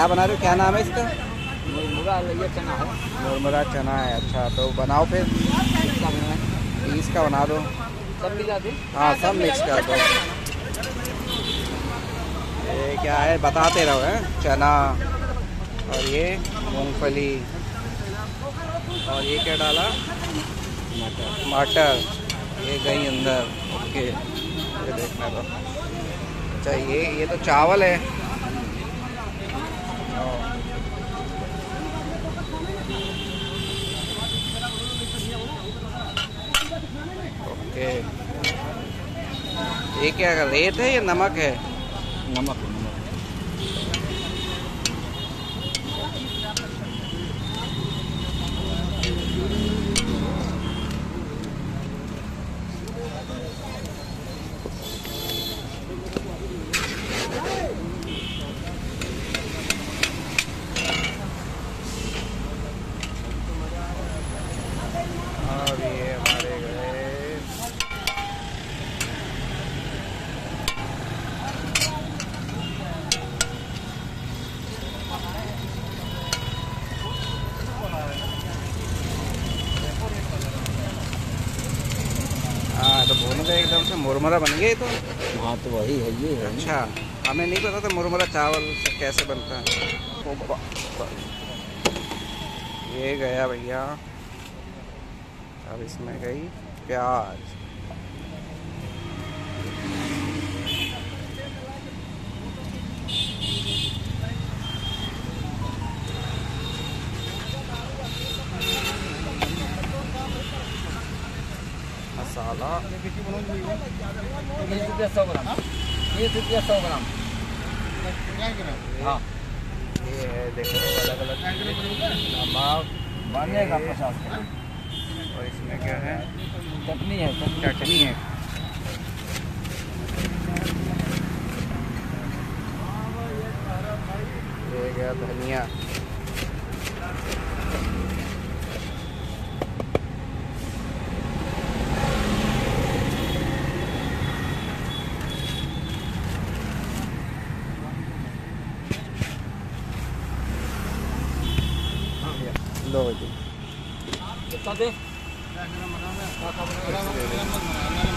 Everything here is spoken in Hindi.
क्या बना रहे हो, क्या नाम है इसका? भुना लैया चना है। मुरमुरा चना है। अच्छा तो बनाओ फिर, पीस का बना दो। सब मिला दे। हाँ सब मिक्स कर दो। ये क्या है बताते रहो। है चना और ये मूंगफली और ये क्या डाला, मटर। ये गई अंदर। ओके ये देखना तो। अच्छा ये तो चावल है। ओके ये क्या रेत है या नमक है? नमक। और ये हमारे गए हाँ तो भून गए एकदम से, मुरमुरा बन गए तो। हाँ तो वही है ये है। अच्छा हमें नहीं पता था मुरमुरा चावल से कैसे बनता है। ये गया भैया। अब इसमें गई प्याज। मसाला 100 ग्राम। 100 ग्राम। हाँ ये है देखो अलग अलग नमक बनेगा 50 का। और इसमें क्या है, चटनी है। चटनी है। ये गया धनिया। लो जी कितना दे?